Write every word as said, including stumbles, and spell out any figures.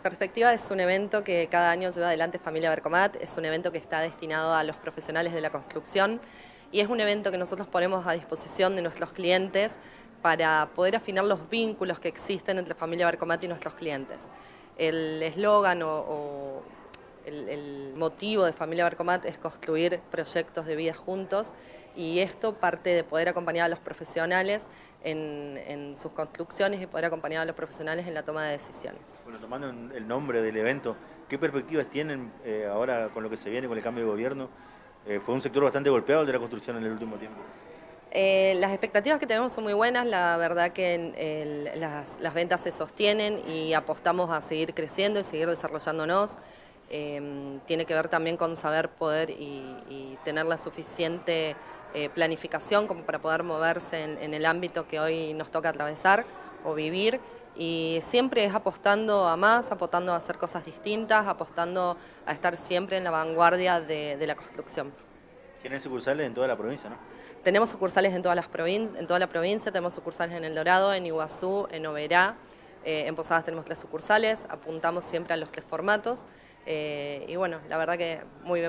Perspectiva es un evento que cada año lleva adelante Familia Bercomat, es un evento que está destinado a los profesionales de la construcción y es un evento que nosotros ponemos a disposición de nuestros clientes para poder afinar los vínculos que existen entre Familia Bercomat y nuestros clientes. El eslogan o, o el, el motivo de Familia Bercomat es construir proyectos de vida juntos y esto parte de poder acompañar a los profesionales en, en sus construcciones y poder acompañar a los profesionales en la toma de decisiones. Bueno, tomando el nombre del evento, ¿qué perspectivas tienen eh, ahora con lo que se viene, con el cambio de gobierno? Eh, fue un sector bastante golpeado el de la construcción en el último tiempo. Eh, las expectativas que tenemos son muy buenas, la verdad que el, las, las ventas se sostienen y apostamos a seguir creciendo y seguir desarrollándonos. Eh, tiene que ver también con saber poder y, y tener la suficiente eh, planificación como para poder moverse en, en el ámbito que hoy nos toca atravesar o vivir. Y siempre es apostando a más, apostando a hacer cosas distintas, apostando a estar siempre en la vanguardia de, de la construcción. Tienen sucursales en toda la provincia, ¿no? Tenemos sucursales en, todas las provin en toda la provincia, tenemos sucursales en El Dorado, en Iguazú, en Oberá, eh, en Posadas tenemos tres sucursales, apuntamos siempre a los tres formatos eh, y bueno, la verdad que muy bien.